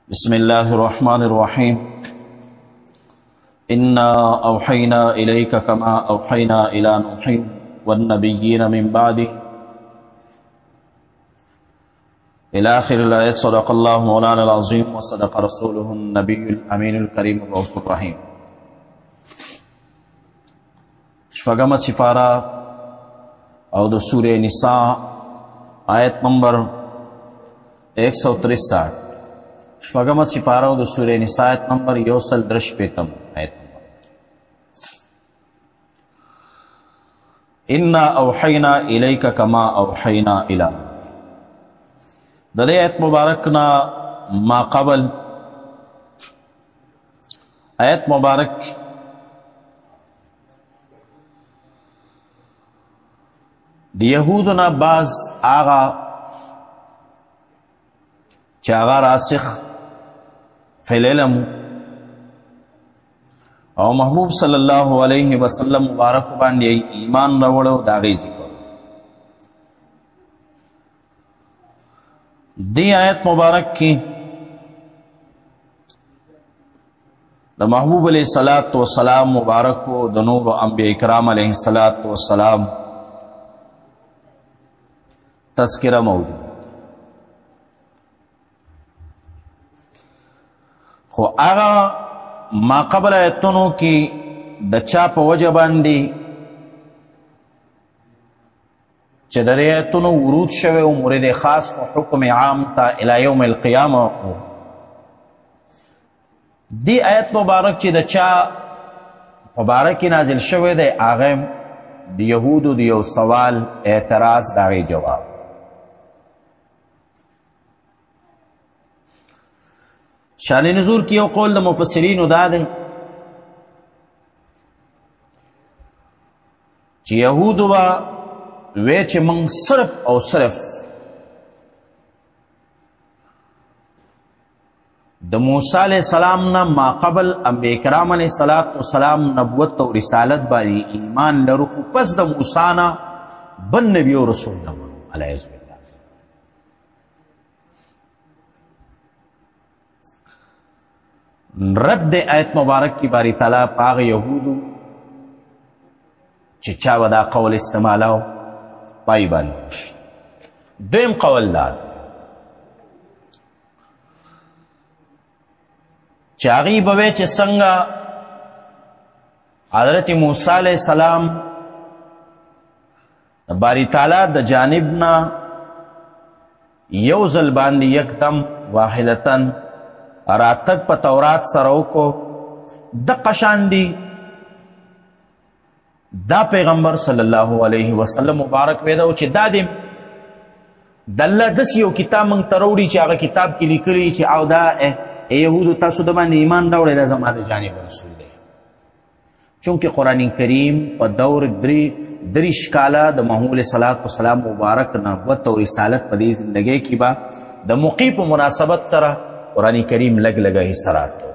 بسم الله الرحمن الرحيم إنا أوحينا إليك كما أوحينا إلى نوح والنبيين من بعده إلى آخر الآية. صدق الله مولانا العظيم وصدق رسوله النبي الأمين الكريم الرؤوف الرحيم. شپږم سپاره او د سورة نساء آیت نمبر 163. شپږم سپاره او د سورة نساء آیت نمبر 163 آیت نمبر. إنا أوحينا إليك كما أوحينا إلى. د دې آیت مبارکنا ما قبل آیت مبارک د یهودنا بعض آغا چې هغه راسخ فی العلم او محبوب صلی الله علیه وسلم مبارک باندې ایمان راوړو د هغې ذکر. دی آیت مبارک کی د محبوب علیہ الصلوۃ والسلام مبارک و د نور انبیاء کرام علیہ الصلوۃ والسلام تذکرہ موجود. خو هغه ما قبل آیتونو کی د چا په وجه باندې چې د آیتونو ورود شوی او مورد خاص و حکم عام تا الی یوم القیامه. دی آیت مبارک چې د چا په باره کې نازل شوی دی هغه د یهودو د یو سوال اعتراض د هغې جواب. شان نزول کی یو قول د مفسرینو دا دی چې یهودو به وی چې موږ صرف او صرف د موسی علیہ السلام نه ما قبل انبیاء کرام علیہ السلام نبوت او رسالت باندې ایمان لرو، خو پس د موسی نه بل نبی او رسول نه علیه السلام. رد آیت مبارک کی باری تعالی پاغ یهودو چې چا به دا قول استعمالاو پای باندې. دویم قول دا چې هغوی به وی چې څنګه حضرت موسی علیہ السلام د باری تعالی د جانب نه یو ځل باندې یکدم واحدتاً راتګ په تورات سره وکړو، دقه شان دی دا پیغمبر صلی الله علیه وسلم مبارک ویدا چې دا دی د الله داسې یو کتاب موږ ته راوړي چې هغه کتاب کې لیکلي چې او دا یهودو تاسو د باندې ایمان راوړی دا زما د جانب رسول دی. چونکې قرآن کریم په دور دریش کاله د محمود علیه السلام مبارک نبوت او رسالت په دې زندګۍ کې به د موقع په مناسبت سره قرآن کریم لگ لگا حصہ راتو.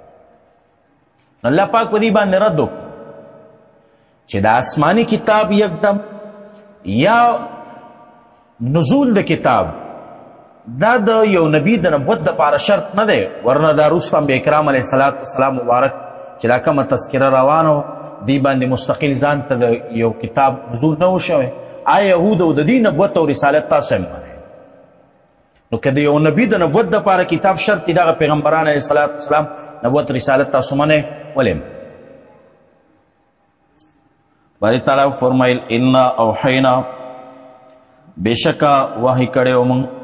اللہ پاک ودی باندې رد وکړو چې د آسمانی کتاب یکدم یا نزول د کتاب دا د یو نبی د نبوت دپاره شرط نه دی، ورنه دا وروسته انبیا کرام علیه السلام مبارک چې دا کومه تذکره روانه وه دی باندې مستقل ځان ته د یو کتاب نزول نه و شوی. آیا یهودو د دې نبوت او رسالت تاسو هم منئ؟ نو که د یو نبی د نبوت دپاره کتاب شرط دی، دغه پیغمبران علیه السلام نبوت رسالت تاسو منئ ولې؟ باری تعالی فرمایل انا اوحینا بېشکه وحی کړی و موږ.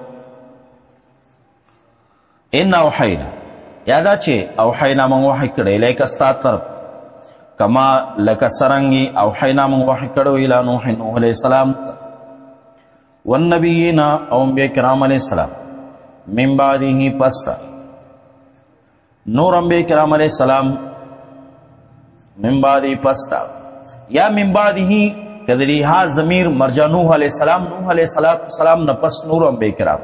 انا اوحینا یا دا چې اوحینا موږ وحی کړی الیک ستا طرف کما لکه څرنګې اوحینا موږ وحی کړی الی نوح علیه السلام والنبیین او انبیاء کرام علیہ السلام من بعده پستا نور انبیاء کرام علیہ السلام من بعده پستا یا من بعده کدلی ها ضمیر مرجع نوح علیہ السلام السلام نپس نور انبیاء کرام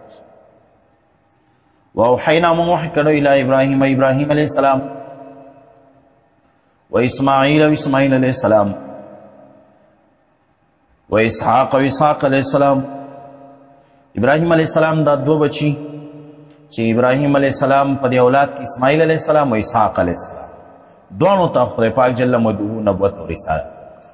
واوحینا من وحی کرو الى ابراہیم علیہ السلام و اسماعیل علیہ السلام و اسحاق علیہ السلام. ابراہیم علیہ السلام دا دو بچی چې ابراهیم علیه السلام په دې اولاد کې اسماعیل علیه السلام او اسحاق علیه السلام دواړو ته خدای پاک جل مدعو نبوت او رسالت.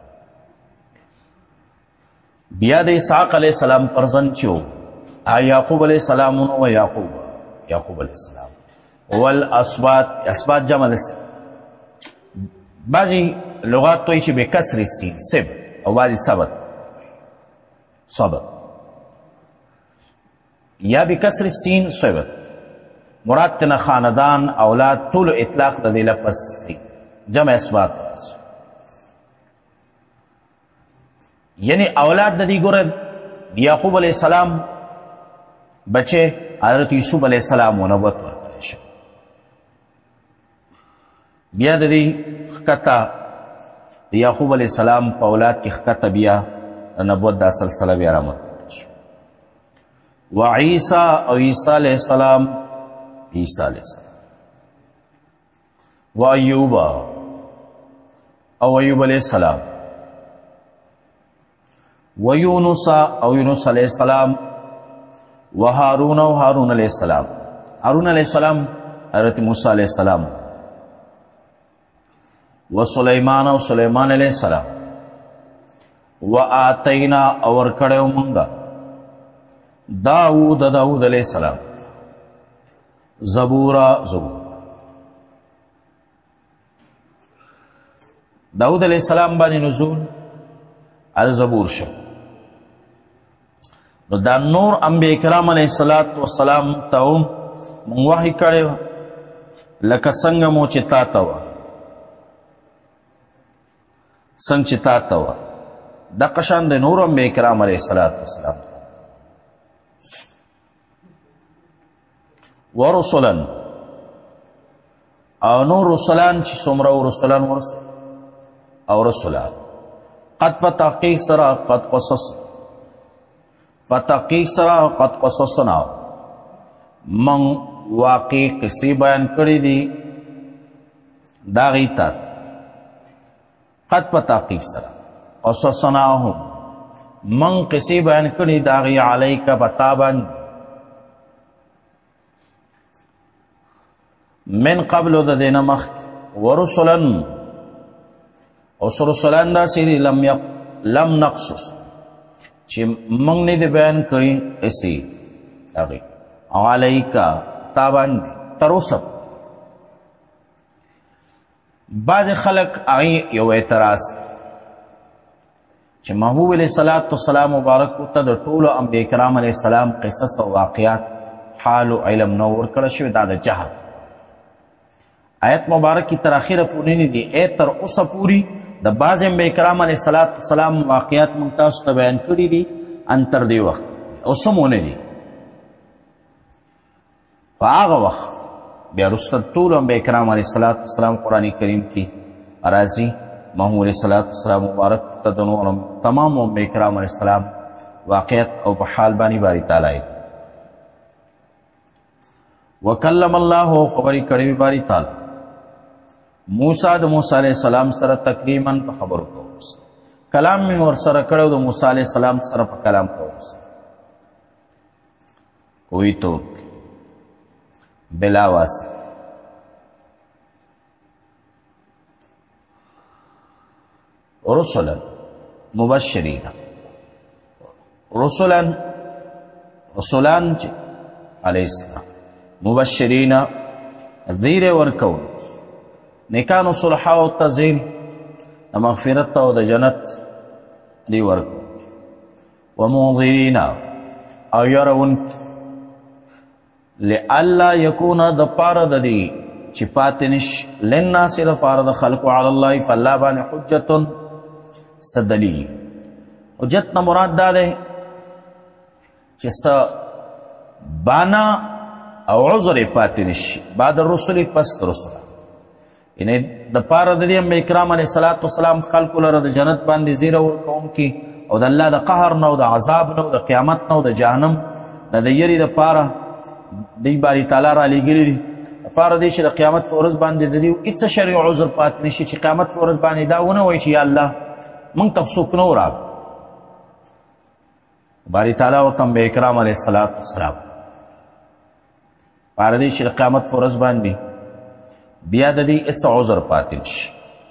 بیا د اسحاق علیه السلام فرزند چې و یعقوب علیه السلام و یعقوب علیه السلام والاسباط، اسباط جمع لس بعضی لغات توی چې بکسر السین سب او بعضی صبت یا بکسر السین صبت مراد تینا خاندان اولاد طول اطلاق دا دی لپس سی جمع اسباط یعنی اولاد دا دی گرد یعقوب علیہ السلام بچے حضرت یوسف علیہ السلام و نبوت ورکړی شو. بیا د دې ښکته د یعقوب علیہ السلام په اولاد کې ښکته بیا د نبوت دا سلسله بیا رامنتقل شو. و عیسی او عیسی علیہ السلام و ایوب او ایوب علیہ السلام و یونس او یونس علیہ السلام و هارون او هارون علیہ السلام. هارون علیہ السلام حضرت موسیٰ علیہ السلام و سلیمان او سلیمان علیہ السلام و آتینا اور کڑے منگا داود علیہ السلام زبور داود علیہ السلام باندې نزول از زبور شو. نو دا نور انبیاء کرام علیہ السلام تاو مونږ وحی کړی لکه څنګه مو چې تا ته وه څنګه چې تا ته وه دقه شان د نور انبیاء کرام علیہ السلام ورسلا او نور رسولان چې څومره رسولان ورسول او رسولان قد فتحقیق سره قد قصصنا من واقعی قصی بیان کړی دي داغی تا قد فتحقیق سره قصصناهم من قصی بیان کړی داغی علیک بتا باندې من قبل د دینه مخ ورسلن او رسولان دا سری لم نقصص چې موږ نه دی بیان کړی اسی هغه علیکا تا باندې تر اوسه. بعض خلق هغه یو اعتراض چې محبوب علیه السلام مبارک ته د ټولو انبیاء کرام علیه السلام قصص او واقعات حال او علم نو ورکړل شوی دا د جهل. آیت مبارک کی تر اخره پورې نه دي تر اوسه پوری د بعض انبیاء کرام علیه السلام واقعات موږ تاسو ته بیان کړي دي ان تر دې وخت اوس هم ونه دي. په هغه وخت بیا وروسته ټولو انبیاء کرام علیه السلام قرآن کریم کې راځي محمود علیه السلام مبارک ته د نور تمام انبیاء کرام علیه السلام واقعات او په حال باندې باری تعالی وکلم الله خبرې کړې باری تعالی موسی د موسی علیہ السلام سره تقریبا په خبرو کوو کلام می ور سره کړو د موسی علیہ السلام سره په کلام کوو کوئی تو بلا واسطه. رسلا مبشرین رسولان علیہ السلام مبشرین زیر ورکون نیکانو صلحا و تزیر د مغفرت او د جنت دی ورکو و منذرین او یرون لئلا یکون د پاره د دی چې پاتې نش للناس د پاره د خلقو علی الله فالله باندې حجت سدلی. حجت نه مراد دا دی چې څه بانا او عذر پاتې نشي بعد الرسل پس رسول یعنی د پاره د دې انبیاء کرام علیه السلام خلقو لره د جنت باندې زیره ورکوونکي او د الله د قهر نه او د عذاب نه او د قیامت نه او د جهنم نه د یری د پاره دی باری تعالی را لېږلي دي د پاره دی چې د قیامت په ورځ باندې د دې هېڅ شرعي عذر پاتې نشي چې قیامت په ورځ باندې دا ونه وایي چې یا الله موږ ته څوک نه وراغ. باری تعالی ورته انبیاء کرام علیه السلام پاره دی چې د قیامت په ورځ باندې بیا د دې هېڅ عذر پاتې نشي.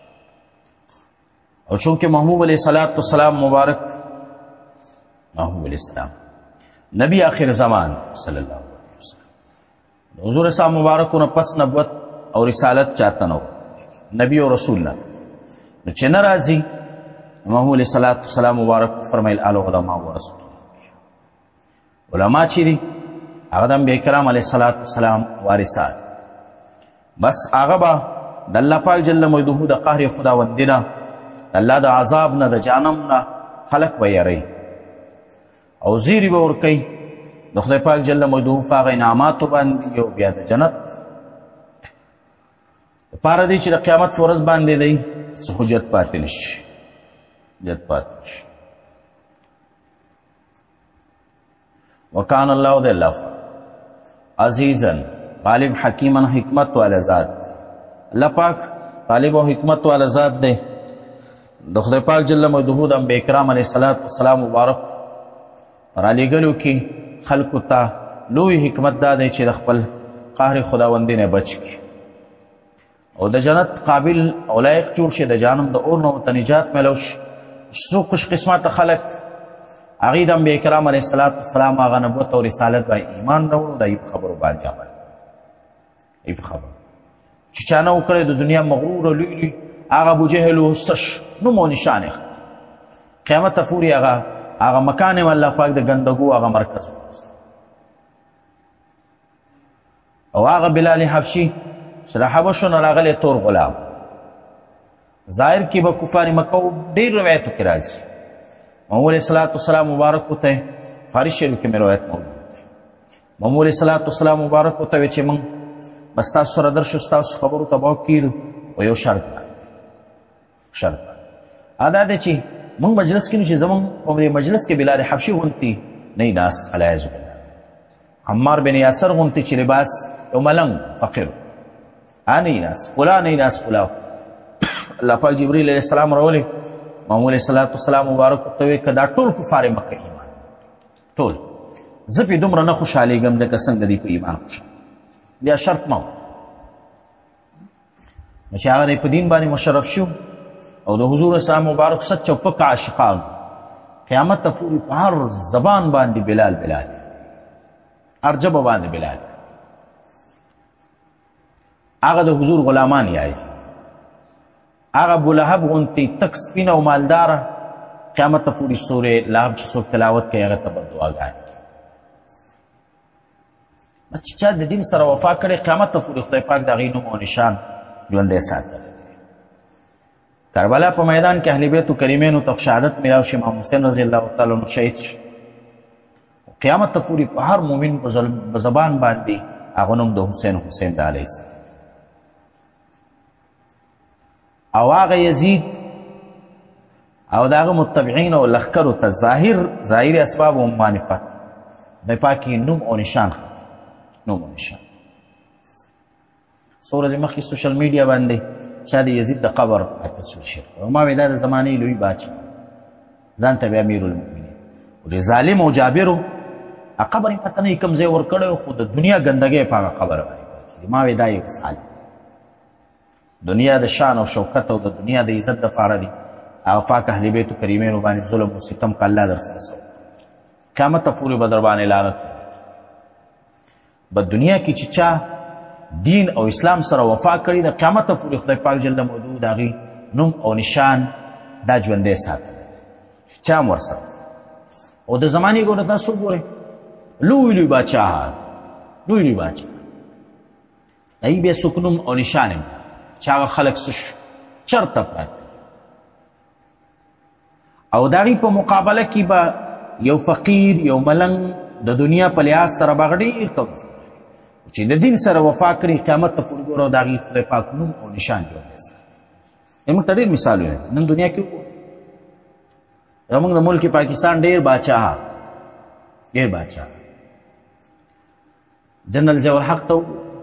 او چونکې محبوب علیه صلات والسلام مبارک محبوب علیه السلام نبی آخر زمان صلی الله علیه وسلم د حضور صاحب مبارکو نه پس نبوت او رسالت چاته نه نبی او رسول نه نو چې نه راځي محبوب علیه صلات والسلام مبارک فرمایل العلماء ورثة علما چې دي هغه د انبیا کرام علیه صلات والسلام وارثان. بس هغه به د الله پاک جل مجدوه د قهر خداوندي نه د الله د عذاب نه د جهنم نه خلق به یری او زیری به ورکوي د خدای پاک جل مجدوه په هغه انعاماتو باندې او بیا د جنت دپاره دی چې د قیامت په ورځ باندې دی څه حجت پاتې نشي حجت پاتې نشي. وکان الله د الله عزیزا غالب حکیما حکمت والا ذات. الله پاک غالب او حکمت والا ذات دی. د خدای پاک جل مجدوه د انبیا کرام علیه صلات والسلام مبارک رالیږلو کې خلکو ته لوی حکمت دا دی چې د خپل قهر خداوندي نه بچ کړي او د جنت قابل او لایق جوړ شي، د جهنم د اور نه ورته نجات میلو شي. څو خوش قسمته خلک هغوی د انبیا کرام علیه صلات والسلام هغه نبوت او رسالت باندې ایمان راوړو، د هغوی په خبرو باندې عمل هغوی په خبرو چې چا نه وکړی د دنیا مغرور او لوی لوی هغه ابوجهل و سش نوم او نشان یې قیامت ته پورې هغه مکان یې الله پاک د ګندګو هغه مرکز او هغه بلال حبشي چې د حبشو نه راغلی تور غلام ظاهر کې به کفار مکه ډېر روایتو کې راځي. محمود علیه صلات والسلام مبارک ورته فارس شریف کې مې روایت موجود دی. محمود علیه صلات والسلام مبارک ورته ویل چې موږ به ستاسو سره درشو، ستاسو خبرو ته به کېږدو په یو شرط باندې دا دی چې موږ مجلس کې نو چې زموږ په دې مجلس کې بلال حبشي غوندې نه وي ناست علیه بالله، عمار بن یاسر غوندې چې لباس یو ملنګ فقیر نه وي ناست، فلا نه وي ناست فلا. الله پاک جبریل علیه السلام راولي محمود علیه صلات والسلام مبارک ورته وایي که دا ټول کفار مکه ایمان ټول زه پې دومره نه خوشحالېږم ځکه څنګه دوی په ایمان خوشحال بیا شرط مه نو چې هغه دی په دین باندې مشرف شو او د حضور اسلام مبارک سچ او پک عاشقان قیامت ته پورې په هر زبان باندې بلال هر ژبه باندې بلال هغه د حضور غلامان یای هغه ابولهب غوندې تک سپینه او مالداره قیامت ته پورې سورې لهب چې څوک تلاوت کوي هغه ته به دعاګانې کوي. چې چا د دین سره وفا کړی قیامت ته پورې خدای پاک د هغې نوم او نشان ژوندی ساتلی. کربلا په میدان کې اهل بیتو کریمینو ته شهادت میلاو شي، امام حسین رضی الله تعالی عنه شهید شي. قیامت ته پورې په هر مؤمن په زبان باندې هغه نوم د حسین د علیه السلام او هغه یزید او د هغه متبعین او لښکرو ته ظاهري اسباب او معرفت خدای پاک یې نوم او نشان نوم او نشان. څو ورځې مخکې سوشل میډیا باندې چا د یزید د قبر تصویر شیر او ما وایي دا د زمانې لوی باچا ځان ته بیا امیر المؤمنین او چې ظالم او جابرو قبر یې پته نه کوم ځای ورکړی خو د دنیا ګندګۍ په هغه قبر باندې پاتې ما وایي دا یو مثال دنیا د شان او شوکت او د دنیا د عزت دپاره دي هغه پاک اهل بیتو کریمینو باندې ظلم او ستم که الله در سره سو قیامت ته پورې به در باندې لعنت به دنیا کې چې چا دین او اسلام سره وفا کړي د قیامت ته پورې خدای پاک جل مجدوه د هغې نوم او نشان دا ژوندی ساتلی چا هم ورسره او د زمانې ګوره تاسو وګورئ لوی باچاهان لوی باچاهان هغوی بیا څوک نوم او نشان یې چې هغه خلک څه شو چرته پراته او د هغې په مقابله کې به یو فقیر یو ملنګ د دنیا په لحاظ سره به هغه ډېر کمزور چې د دین سره وفا کړي قیامت ته پورې ګوره د هغې خدای پاک نوم او نشان ژوندی ساتي. موږ ته ډېر مثالونه دي نن دنیا کې وګورو زموږ د ملک پاکستان ډېر باچاهان جنرال ضیاء الحق ته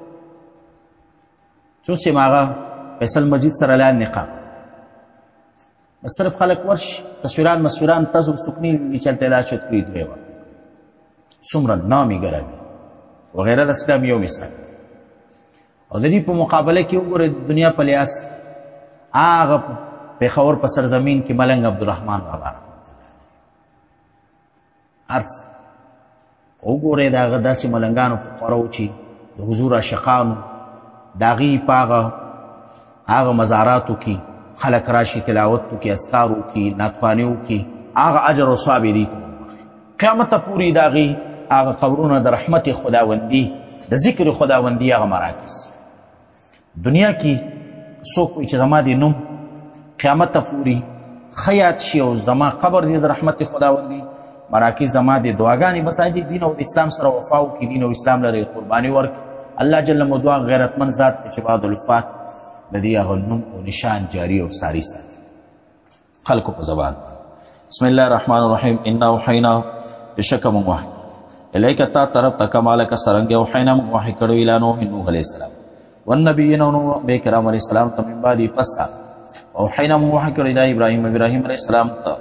څو سیمه هغه فیصل مجید سره لاندې نقاب بس صرف خلک ورشي تصویران تاسو څوک نه لیدلي چې هلته علاج شد کړي دوی ورته څومره نامې ګرامي وغیره د اسلام یو مثال. او د دې په مقابله کې وګورئ د دنیا په لحاظ هغه پېښور په سرزمین کې ملنګ عبدالرحمن بابا رحمت الله علیه ارڅ وګورئ د هغه داسې ملنګانو فقرا وو چې د حضور عاشقانو د هغې په هغه مزاراتو کې خلک راشي تلاوت وکړي اذکار وکړي نعتخواني وکړي هغه اجر او ثواب یې دې ته وبخښي. قیامت ته پورې د هغې هغه قبرونه د رحمت خداوندي د ذکر خداوندي هغه مراکز. دنیا کې څوک وایي چې زما د نوم قیامت ته پورې ښه یاد شي او زما قبر دی د رحمت خداوندي مراکز زما د دعاګانې بس د دین او د اسلام سره وفا وکړي دین او اسلام لري قرباني ورکړي. الله جل مدعا غیرتمند ذات دی چې بعد الوفات د دې هغه نوم او نشان جاری او ساری ساتي خلکو په زبان. بسم الله الرحمن الرحیم. انا اوحینا بشک موږ وحی الیک تا طرف ته کمالک څرنګه اوحینا موږ وحی کړو الی نوح علیه السلام والنبیین او انبیا کرام علیه السلام ته من بعد پس اوحینا موږ وحی کړو الی ابراهیم علیه السلام ته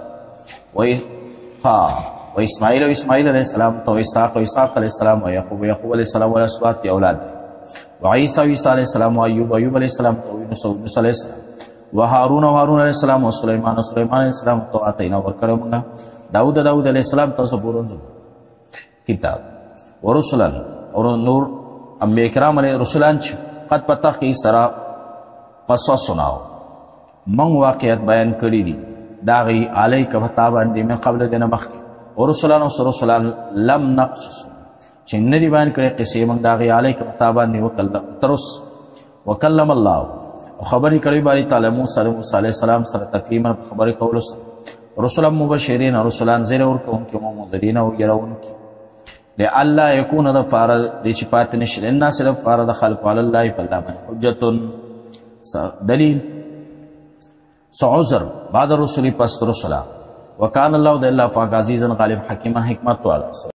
و اسماعیل علیه السلام ته و اسحاق علیه السلام و یعقوب علیه السلام و الاسباط اولاد و عیسی علیه السلام و ایوب علیه السلام ته و یونس علیه السلام و هارون علیه السلام و سلیمان علیه السلام ته آتینا ورکړو موږ داود علیه السلام ته زبور کتاب و رسلا اور نور انبیاء کرام علیه رسولان چې قد په تحقیق سره قصص سناو موږ واقعیت بیان کړي دي د هغې علیک په تا باندې من قبل د نه مخکې او رسولان او رسولان لم نقصص چې نه دي بیان کړی قصې موږ د هغې علیک په تا باندې تر اوس وکلم الله او خبرې کړې باري تعالی موسی علیه السلام سره تکلیما په خبرې کولو سره رسولا مبشرین رسولان زیر ورکوونکي او منذرین او یروونکي لئلا یکون د پاره د چې پاتې نشي للناس لپاره د خلقو علی الله په الله باندې حجت دلیل عذر بعد الرسل پس رسلا وکان الله د الله پاک عزیزا غالب حکیما حکمت والا.